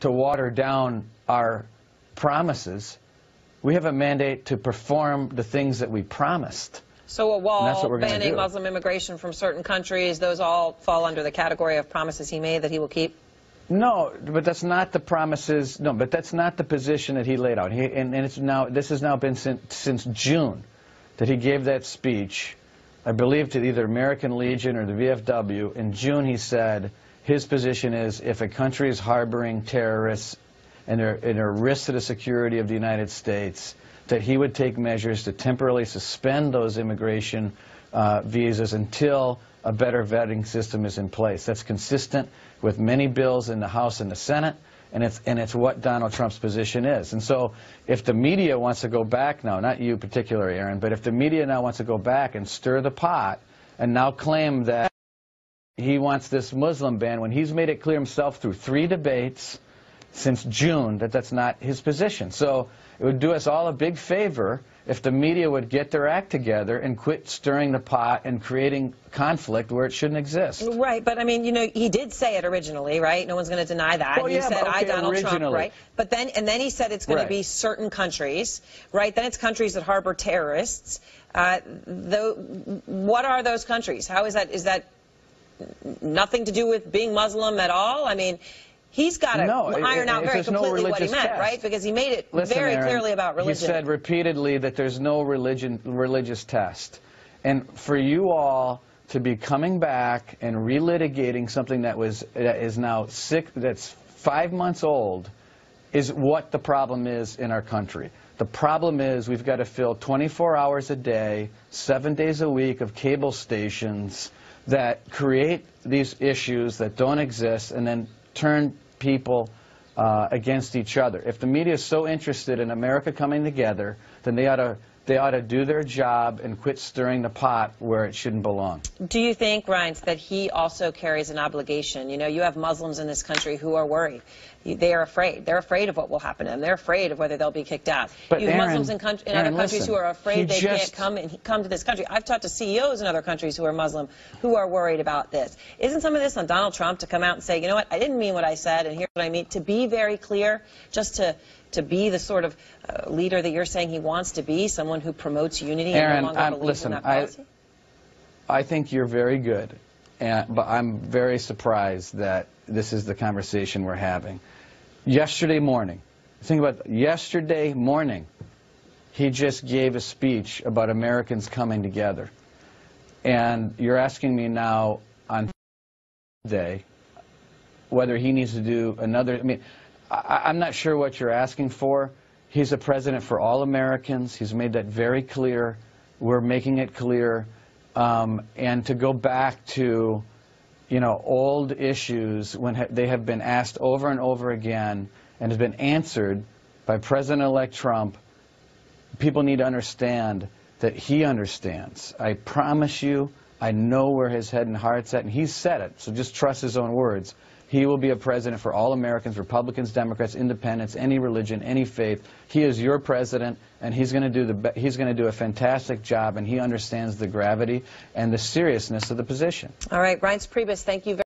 to water down our promises. We have a mandate to perform the things that we promised. So a wall, banning Muslim immigration from certain countries, those all fall under the category of promises he made that he will keep? No, but that's not the promises. No, but that's not the position that he laid out. This has now been since June that he gave that speech, I believe, to either American Legion or the VFW. In June, he said his position is if a country is harboring terrorists and they're a risk to the security of the United States, that he would take measures to temporarily suspend those immigration visas until a better vetting system is in place. That's consistent with many bills in the House and the Senate, and it's what Donald Trump's position is. And so if the media wants to go back now, not you particularly, Erin, but if the media now wants to go back and stir the pot and now claim that he wants this Muslim ban, when he's made it clear himself through 3 debates since June that that's not his position. So it would do us all a big favor if the media would get their act together and quit stirring the pot and creating conflict where it shouldn't exist. Right, but I mean, you know, he did say it originally, right? No one's going to deny that. Well, he said, okay, Donald Trump, right? But then he said it's going to be certain countries, right? Then it's countries that harbor terrorists. What are those countries? How is that? Is that nothing to do with being Muslim at all? I mean, he's got to iron out very completely what he meant, right? Because he made it very clearly about religion. He said repeatedly that there's no religious test. And for you all to be coming back and relitigating something that is now that's 5 months old is what the problem is in our country. The problem is we've got to fill 24 hours a day, 7 days a week of cable stations that create these issues that don't exist and then turn people against each other. If the media is so interested in America coming together, then they ought to do their job and quit stirring the pot where it shouldn't belong. Do you think, Reince, that he also carries an obligation? You know, you have Muslims in this country who are worried. They are afraid. They're afraid of what will happen to them. They're afraid of whether they'll be kicked out. But you have Erin, Muslims in other countries who are afraid they can't come to this country. I've talked to CEOs in other countries who are Muslim who are worried about this. Isn't some of this on Donald Trump to come out and say, you know what, I didn't mean what I said, and here's what I mean, to be very clear, just to be the sort of leader that you're saying he wants to be, someone who promotes unity and no longer believes in that policy? I think you're very good, but I'm very surprised that this is the conversation we're having. Yesterday morning, think about it, yesterday morning, he just gave a speech about Americans coming together. And you're asking me now on Thursday whether he needs to do another, I mean, I'm not sure what you're asking for. He's a president for all Americans. He's made that very clear. We're making it clear. And to go back to, you know, old issues when they have been asked over and over again and have been answered by President-elect Trump, people need to understand that he understands. I promise you, I know where his head and heart's at, and he's said it, so just trust his own words. He will be a president for all Americans, Republicans, Democrats, independents, any religion, any faith. He is your president, and he's going to do a fantastic job, and he understands the gravity and the seriousness of the position. All right, Reince Priebus, thank you very much.